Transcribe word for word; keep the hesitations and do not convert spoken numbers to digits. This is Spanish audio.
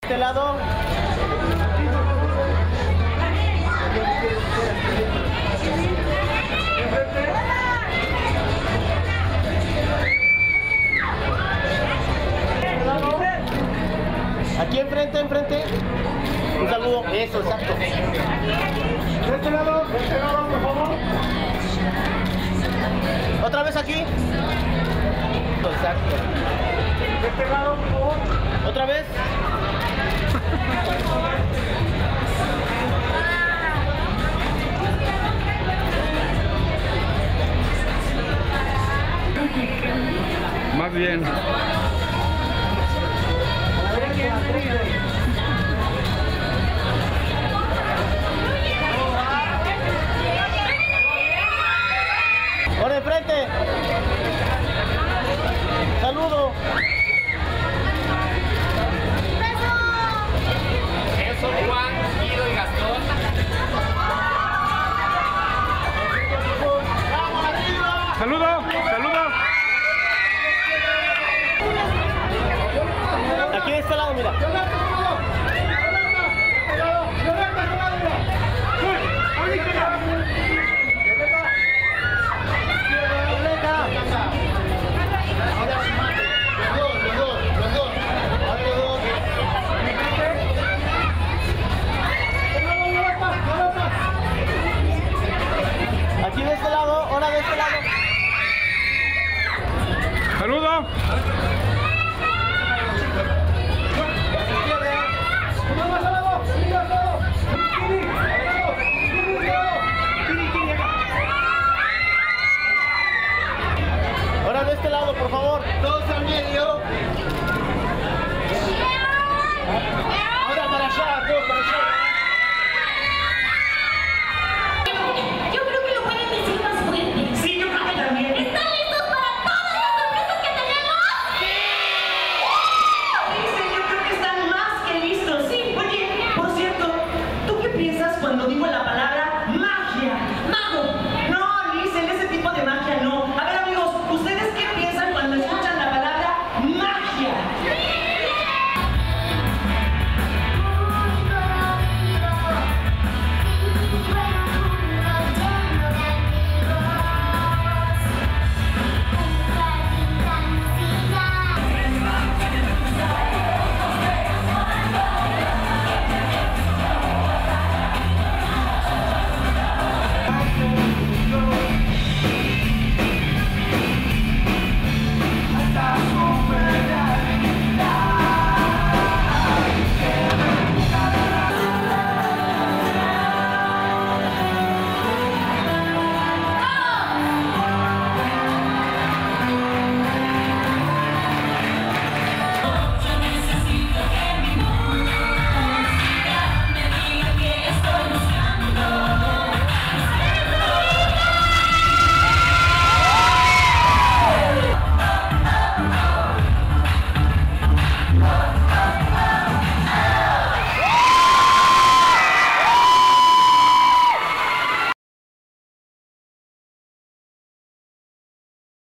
Este lado. Aquí enfrente, enfrente. Un saludo. Eso, exacto. De este lado, de este lado, por favor. Otra vez aquí. Exacto. De este lado, por favor. Otra vez. Más bien. Ahora enfrente. Saludo. Eso, Juan, Guido y Gastón. Saludo, saludo. Aquí de este lado, mira. Aquí de este lado, ahora de este lado. Saludo.